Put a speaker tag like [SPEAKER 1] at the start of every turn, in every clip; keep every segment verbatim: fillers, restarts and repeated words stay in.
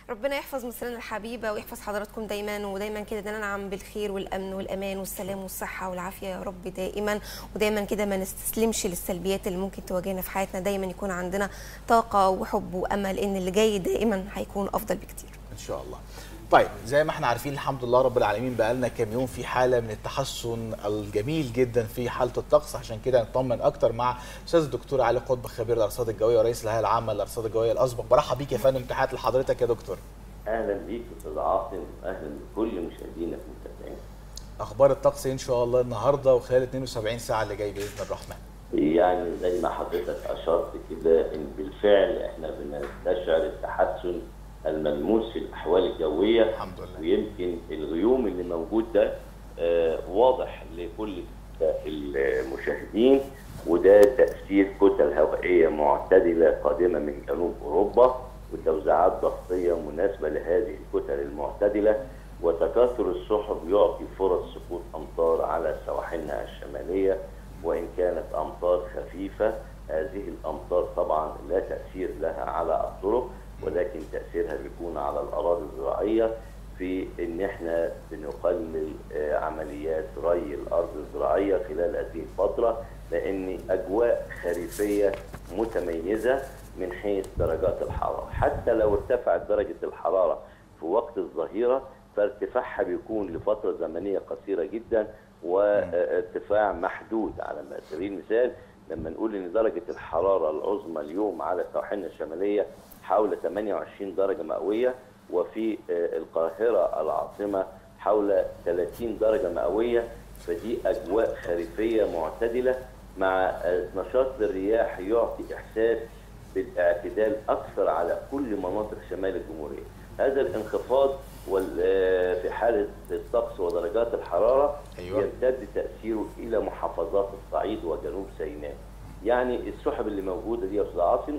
[SPEAKER 1] ربنا يحفظ مصرنا الحبيبه ويحفظ حضراتكم دايما ودايما كده ننعم بالخير والامن والامان والسلام والصحه والعافيه يا رب دائما، ودايما كده ما نستسلمش للسلبيات اللي ممكن تواجهنا في حياتنا، دايما يكون عندنا طاقه وحب وامل ان اللي جاي دائما هيكون افضل بكتير
[SPEAKER 2] ان شاء الله. طيب زي ما احنا عارفين الحمد لله رب العالمين بقى لنا كام يوم في حاله من التحسن الجميل جدا في حاله الطقس، عشان كده نطمن اكتر مع استاذ الدكتور علي قطب خبير الارصاد الجويه ورئيس الهيئه العامه للارصاد الجويه الاسبق. برحب بيك يا فندم، تحياتي لحضرتك يا دكتور.
[SPEAKER 3] اهلا بيك استاذ عاصم، اهلا بكل مشاهدينا المتابعين.
[SPEAKER 2] اخبار الطقس ان شاء الله النهارده وخلال اثنين وسبعين ساعه اللي جاي باذن الرحمن.
[SPEAKER 3] يعني زي ما حضرتك اشرت كده ان بالفعل احنا بنستشعر التحسن الملموس في الاحوال الجويه
[SPEAKER 2] الحمد لله،
[SPEAKER 3] ويمكن الغيوم اللي موجود ده آه واضح لكل المشاهدين، وده تاثير كتل هوائيه معتدله قادمه من جنوب اوروبا وتوزيعات ضغطيه مناسبه لهذه الكتل المعتدله، وتكاثر السحب يعطي فرص سقوط امطار على سواحلنا الشماليه، وان كانت امطار خفيفه. هذه الامطار طبعا لا تاثير لها على الطرق، ولكن تاثيرها بيكون على الاراضي الزراعيه في ان احنا بنقلل عمليات ري الارض الزراعيه خلال هذه الفتره، لان اجواء خريفيه متميزه من حيث درجات الحراره. حتى لو ارتفعت درجه الحراره في وقت الظهيره فارتفاعها بيكون لفتره زمنيه قصيره جدا وارتفاع محدود. على سبيل المثال لما نقول ان درجه الحراره العظمى اليوم على سواحلنا الشماليه حول ثمانية وعشرين درجه مئويه، وفي القاهره العاصمه حول ثلاثين درجه مئويه، فدي اجواء خريفيه معتدله مع نشاط الرياح يعطي احساس بالاعتدال اكثر على كل مناطق شمال الجمهوريه. هذا الانخفاض في حاله الطقس ودرجات الحراره أيوة. يمتد تاثيره الى محافظات الصعيد وجنوب سيناء. يعني السحب اللي موجوده دي يا استاذ عاصم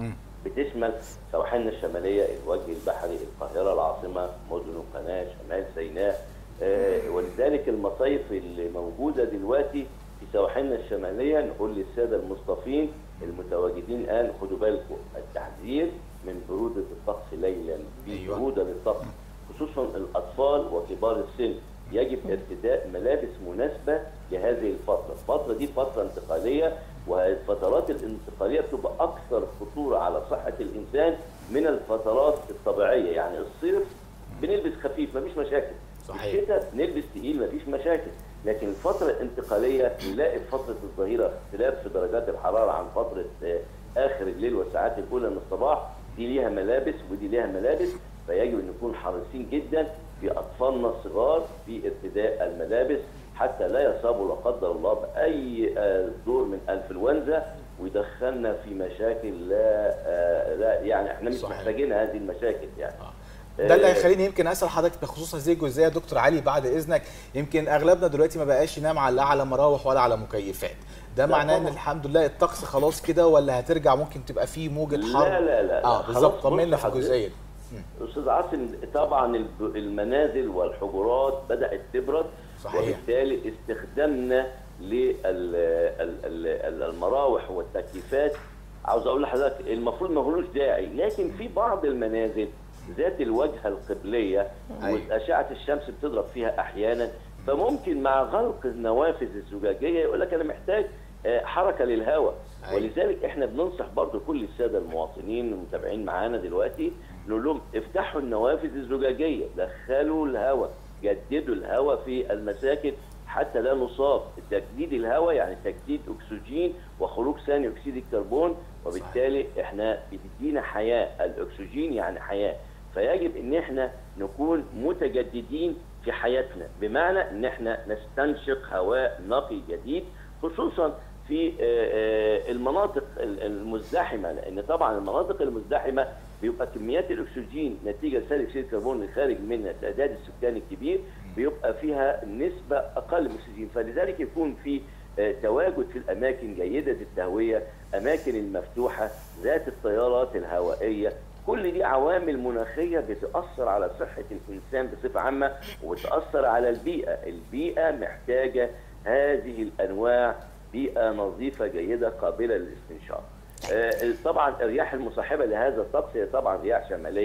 [SPEAKER 3] بتشمل سواحلنا الشماليه، الوجه البحري، القاهره العاصمه، مدن وقناه، شمال سيناء، آه ولذلك المصايف اللي موجوده دلوقتي في سواحلنا الشماليه نقول للساده المصطفين المتواجدين الان خدوا بالكم التحذير من بروده الطقس ليلا، في أيوة. بروده للطقس خصوصا الاطفال وكبار السن، يجب ارتداء ملابس مناسبه لهذه الفتره. الفتره دي فتره انتقاليه، والفترات الانتقاليه بتبقى اكثر خطوره على صحه الانسان من الفترات الطبيعيه. يعني الصيف بنلبس خفيف مفيش مشاكل، صحيح. الشتاء نلبس تقيل مفيش مشاكل، لكن الفتره الانتقاليه نلاقي في فتره الظهيره اختلاف في درجات الحراره عن فتره اخر الليل والساعات الاولى من الصباح، دي ليها ملابس ودي ليها ملابس، فيجب ان نكون حريصين جدا في اطفالنا الصغار في ارتداء الملابس حتى لا يصابوا لا قدر الله باي دور من الانفلونزا ويدخلنا في مشاكل لا لا يعني احنا مش محتاجين هذه المشاكل يعني.
[SPEAKER 2] ده اللي هيخليني يمكن اسال حضرتك بخصوص هذه الجزئيه يا دكتور علي بعد اذنك. يمكن اغلبنا دلوقتي ما بقاش ينام على على مراوح ولا على مكيفات، ده معناه ان الحمد لله الطقس خلاص كده ولا هترجع ممكن تبقى فيه موجه حر؟
[SPEAKER 3] لا لا لا
[SPEAKER 2] اه بالظبط، طمنا في الجزئيه دي.
[SPEAKER 3] استاذ عاصم طبعا المنازل والحجرات بدات تبرد، صحيح. وبالتالي استخدامنا للمراوح والتكييفات عاوز اقول لحضرتك المفروض ما هوش داعي، لكن في بعض المنازل ذات الواجهه القبليه واشعه الشمس بتضرب فيها احيانا، فممكن مع غلق النوافذ الزجاجيه يقول لك انا محتاج حركه للهواء، ولذلك احنا بننصح برضو كل الساده المواطنين المتابعين معانا دلوقتي نقول لهم افتحوا النوافذ الزجاجيه، دخلوا الهواء، جددوا الهواء في المساكن حتى لا نصاب. تجديد الهواء يعني تجديد اكسجين وخروج ثاني اكسيد الكربون، وبالتالي احنا بتدينا حياه، الاكسجين يعني حياه، فيجب ان احنا نكون متجددين في حياتنا، بمعنى ان احنا نستنشق هواء نقي جديد خصوصا في المناطق المزدحمه، لان طبعا المناطق المزدحمه بيبقى كميات الاكسجين نتيجه ثاني اكسيد الكربون الخارج منها التعداد السكاني الكبير بيبقى فيها نسبه اقل من الاكسجين، فلذلك يكون في تواجد في الاماكن جيده التهويه، اماكن المفتوحه، ذات التيارات الهوائيه، كل دي عوامل مناخيه بتاثر على صحه الانسان بصفه عامه وتاثر على البيئه، البيئه محتاجه هذه الانواع، بيئه نظيفه جيده قابله للاستنشاق. طبعا الرياح المصاحبه لهذا الطقس هي طبعا رياح شماليه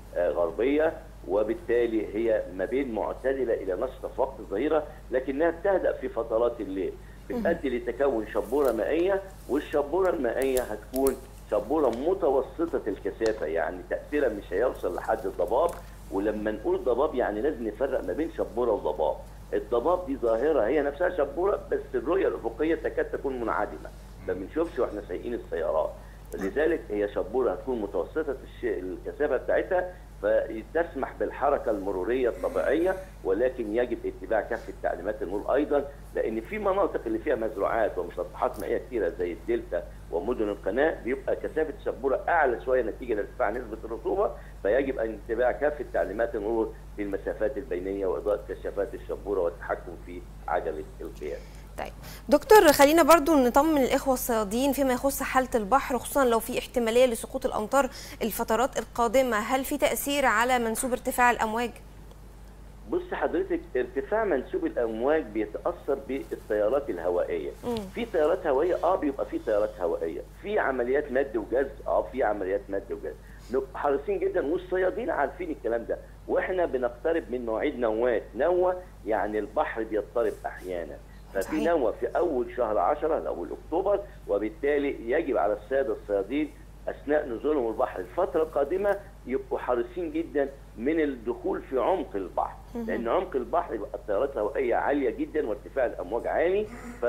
[SPEAKER 3] غربيه، وبالتالي هي ما بين معتدله الى نشطه في وقت الظهيره، لكنها بتهدأ في فترات الليل، بتؤدي لتكون شبوره مائيه، والشبوره المائيه هتكون شبوره متوسطه الكثافه، يعني تاثيرها مش هيوصل لحد الضباب. ولما نقول ضباب يعني لازم نفرق ما بين شبوره وضباب. الضباب دي ظاهره هي نفسها شبوره، بس الرؤيه الافقيه تكاد تكون منعدمه، ما بنشوفش واحنا سايقين السيارات. لذلك هي شبوره هتكون متوسطه الكثافه بتاعتها، فتسمح بالحركه المروريه الطبيعيه، ولكن يجب اتباع كافه تعليمات المرور ايضا، لان في مناطق اللي فيها مزروعات ومسطحات مائيه كثيره زي الدلتا ومدن القناه بيبقى كثافه الشبوره اعلى شويه نتيجه لارتفاع نسبه الرطوبه، فيجب ان اتباع كافه تعليمات المرور في المسافات البينيه واضاءه كشافات الشبوره والتحكم في عجله القياده.
[SPEAKER 1] طيب دكتور، خلينا برضو نطمن الاخوه الصيادين فيما يخص حاله البحر، خصوصا لو في احتماليه لسقوط الامطار الفترات القادمه، هل في تاثير على منسوب ارتفاع الامواج؟
[SPEAKER 3] بص حضرتك، ارتفاع منسوب الامواج بيتاثر بالتيارات الهوائيه. مم. في تيارات هوائيه اه بيبقى في تيارات هوائيه، في عمليات مد وجزر اه في عمليات مد وجزر. نبقى حريصين جدا والصيادين عارفين الكلام ده، واحنا بنقترب من مواعيد نوات. نوة يعني البحر بيضطرب احيانا، ففي نوة في اول شهر عشرة اول اكتوبر، وبالتالي يجب على الساده الصيادين اثناء نزولهم البحر الفتره القادمه يبقوا حريصين جدا من الدخول في عمق البحر، لان عمق البحر يبقى التيارات الهوائيه عاليه جدا وارتفاع الامواج عالي،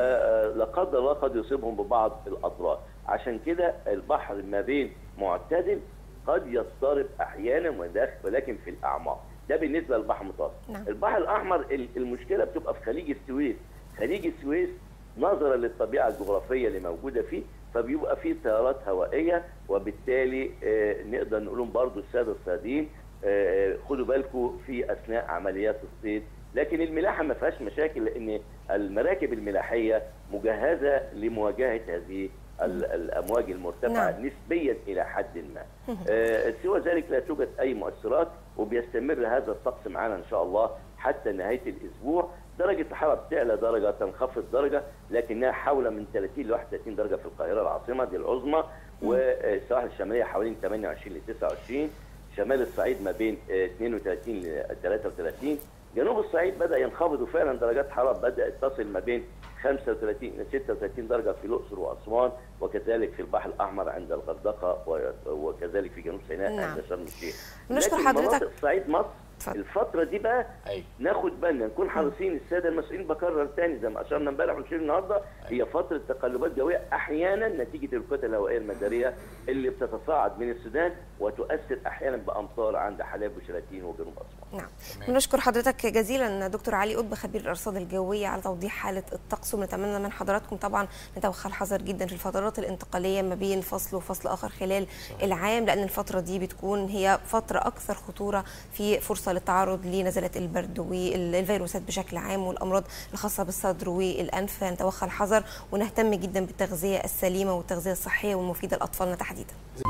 [SPEAKER 3] فلا قدر الله قد يصيبهم ببعض الاضرار. عشان كده البحر ما بين معتدل قد يضطرب احيانا ولكن في الاعماق. ده بالنسبه للبحر المتوسط. نعم. البحر الاحمر المشكله بتبقى في خليج السويس. خليج السويس نظرا للطبيعه الجغرافيه اللي موجوده فيه فبيبقى فيه تيارات هوائيه، وبالتالي آه نقدر نقول لهم برضه الساده الصيادين آه خدوا بالكم في اثناء عمليات الصيد. لكن الملاحه ما فيهاش مشاكل، لان المراكب الملاحيه مجهزه لمواجهه هذه الامواج المرتفعه. نعم. نسبيا الى حد ما. آه سوى ذلك لا توجد اي مؤثرات، وبيستمر هذا الطقس معنا ان شاء الله حتى نهايه الاسبوع. درجه الحراره بتعلى درجه تنخفض درجه، لكنها حول من ثلاثين ل واحد وثلاثين درجه في القاهره العاصمه دي العظمى، والسواحل الشماليه حوالي ثمانية وعشرين ل تسعة وعشرين، شمال الصعيد ما بين اثنين وثلاثين ل ثلاثة وثلاثين، جنوب الصعيد بدا ينخفض وفعلا درجات الحراره بدات تصل ما بين خمسة وثلاثين ل ستة وثلاثين درجه في الاقصر واسوان، وكذلك في البحر الاحمر عند الغردقه، وكذلك في جنوب سيناء
[SPEAKER 1] نعم.
[SPEAKER 3] عند شرم الشيخ.
[SPEAKER 1] نشكر حضرتك.
[SPEAKER 3] صعيد مصر الفترة دي بقى أي. ناخد بالنا نكون حريصين. السادة المسؤولين بكرر تاني زي ما اشرنا امبارح ونشير النهارده أي. هي فترة تقلبات جوية احيانا نتيجة الكتل الهوائية المدارية اللي بتتصاعد من السودان وتؤثر احيانا بامطار عند حلب وشلاتين وجنوب اسوان.
[SPEAKER 1] نعم. نشكر حضرتك جزيلا دكتور علي قطب خبير الارصاد الجوية على توضيح حالة الطقس، ونتمنى من حضراتكم طبعا نتوخى الحذر جدا في الفترات الانتقالية ما بين فصل وفصل اخر خلال صحيح. العام، لان الفترة دي بتكون هي فترة اكثر خطورة في فرصة للتعرض لنزلات البرد والفيروسات بشكل عام والامراض الخاصه بالصدر والانف. نتوخى الحذر ونهتم جدا بالتغذيه السليمه والتغذيه الصحيه والمفيده لاطفالنا تحديدا.